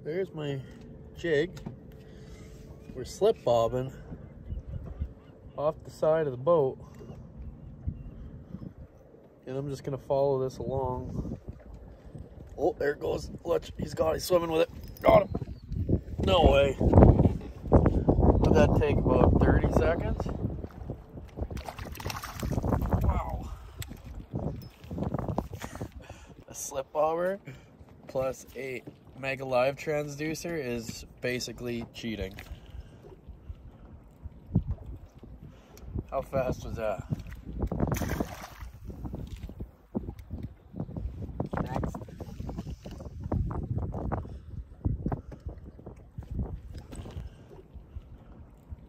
There's my jig. We're slip bobbing off the side of the boat. And I'm just gonna follow this along. Oh, there it goes. Look, he's swimming with it. Got him. No way. Would that take about 30 seconds? Wow. A slip bobber plus a Mega Live Transducer is basically cheating. How fast was that?